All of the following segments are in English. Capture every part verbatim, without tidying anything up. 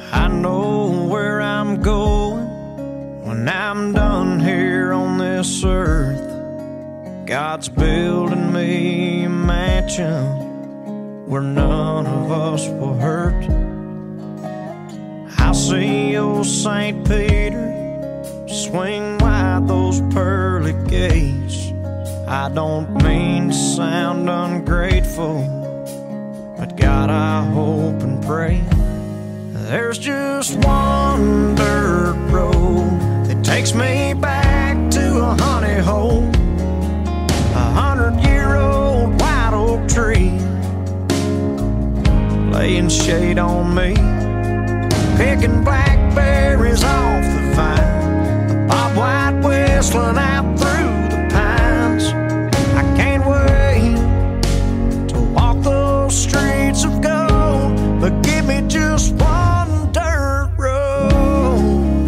I know where I'm going when I'm done here on this earth. God's building me a mansion where none of us will hurt. I'll see old Saint Peter swing wide those pearly gates. I don't mean to sound ungrateful, but God, I hope and pray there's just one dirt road that takes me back to a honey hole, a hundred-year-old white oak tree laying shade on me, picking blackberries off the vine, the bob white whistling out through the pines. I can't wait to walk those streets of gold, but give me just one dirt road.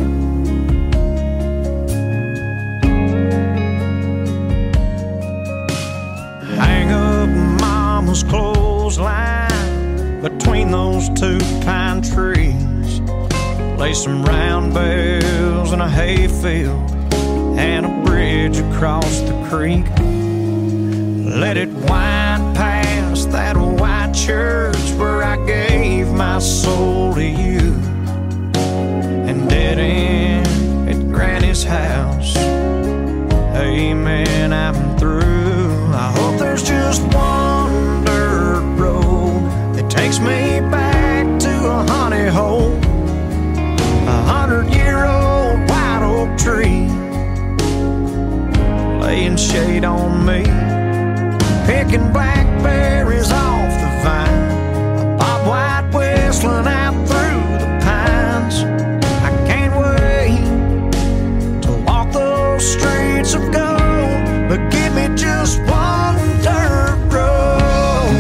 Hang up mama's clothesline between those two pine trees, lay some round bales in a hayfield and a bridge across the creek. Let it wind past that white church where I gave my soul to you, and dead end at Granny's house. Amen, I'm through. I hope there's just one dirt road that takes me back to a honey hole, a hundred-year-old white oak tree laying shade on me, picking blackberries off the vine, a bob white whistling out through the pines. I can't wait to walk those streets of gold, but give me just one dirt road.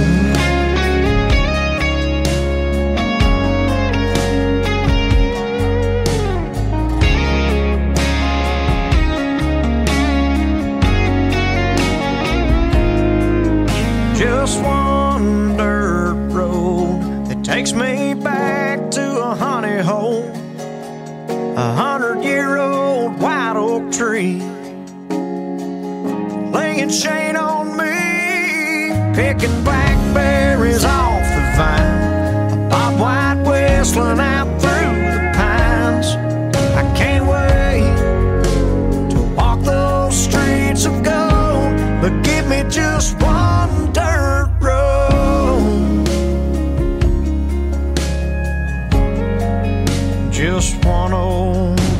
Just one dirt road that takes me back to a honey hole, a hundred-year-old white oak tree laying shade on me, picking blackberries off the vine, a bob white whistling out through the pines. I can't wait to walk those streets of gold, but give me just one dirt road, just one old